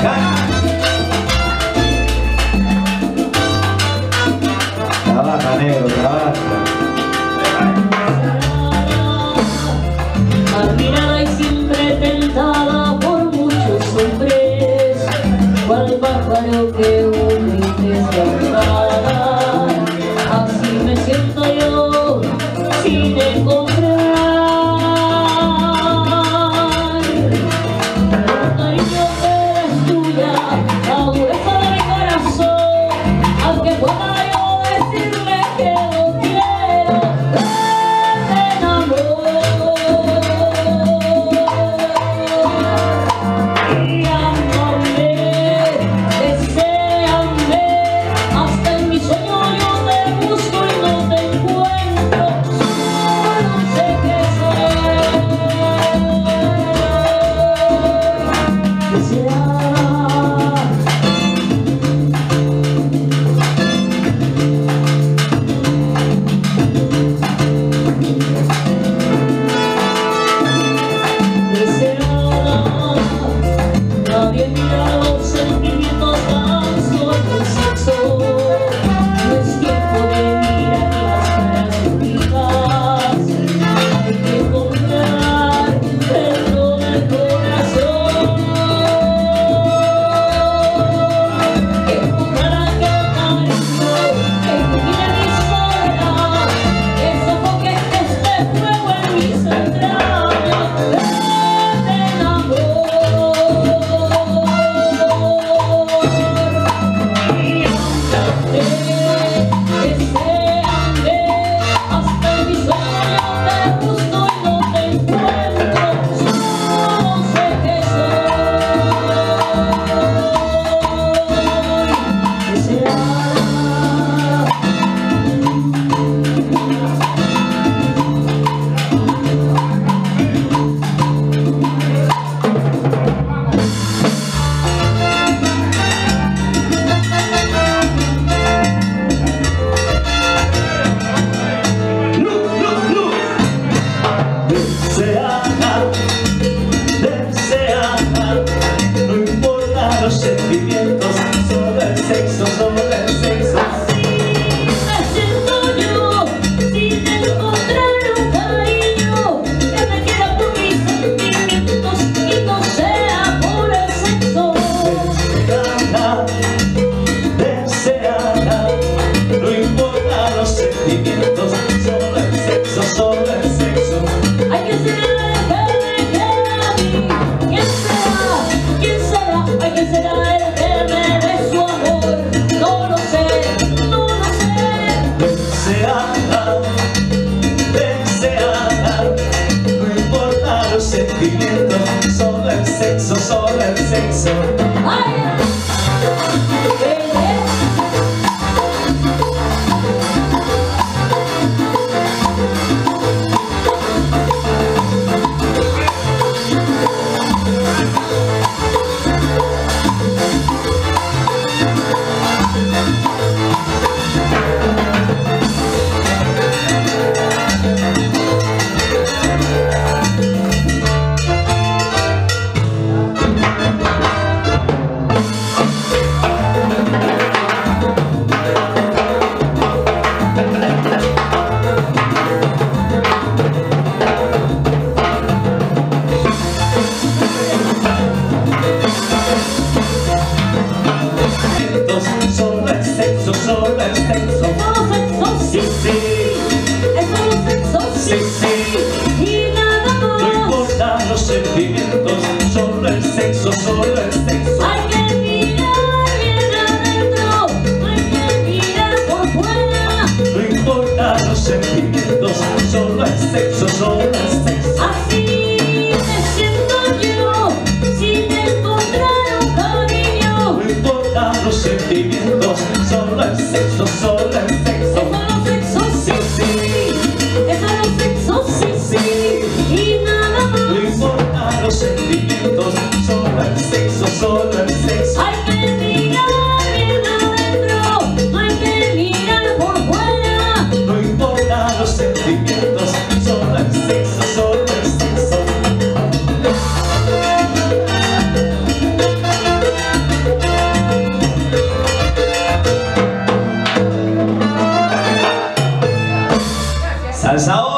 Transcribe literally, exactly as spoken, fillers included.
Trabaja, negro, trabaja. Admirada y siempre tentada por muchos hombres, cual pájaro que huye desgarrada, así me siento yo sin encontrar. Un cariño que es tuya, la dureza de mi corazón, aunque pueda yo decirle que lo quiero, te enamoro. Solo el sexo, solo el sexo. Solo el sexo, solo el sexo. Solo sexo, sí, sí. Es solo sexo, sí, sí. Y nada más. No importan los sentimientos, solo el sexo, solo el sexo. Hay que mirar bien adentro, no hay que mirar por fuera. No importan los sentimientos, solo el sexo, solo el sexo. Así me siento yo, sin encontrar un cariño. No importan los sentimientos, solo el sexo, solo el sexo. Es solo sexo, sí, sí. Es solo sexo, sí, sí. Y nada más. No importan los sentimientos, solo el sexo, solo Hasta ahora.